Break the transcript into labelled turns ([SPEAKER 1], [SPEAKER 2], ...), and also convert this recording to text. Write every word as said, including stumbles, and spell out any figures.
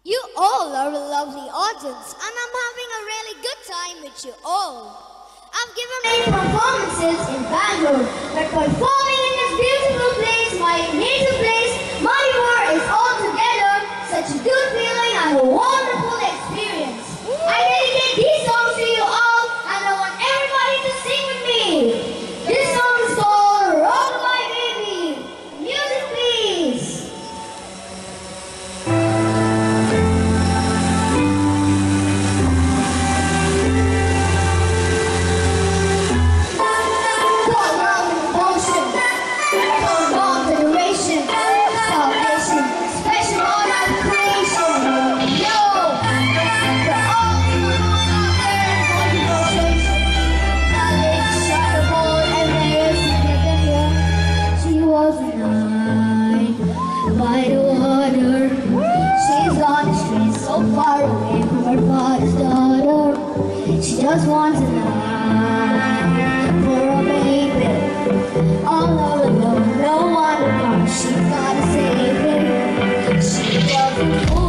[SPEAKER 1] You all are a lovely audience, and I'm having a really good time with you all. I've given many performances in Bangalore, but performing in this beautiful place, my native place, Manipur, is altogether such a good feeling and a wonderful experience. I dedicate these songs to you all, and I want everybody to sing with me. This song is called Rockabye Baby. Music please. By the water, she's on the street so far away from her father's daughter. She just wants a night for a baby. All alone, no one to come. She's gotta save him. She doesn't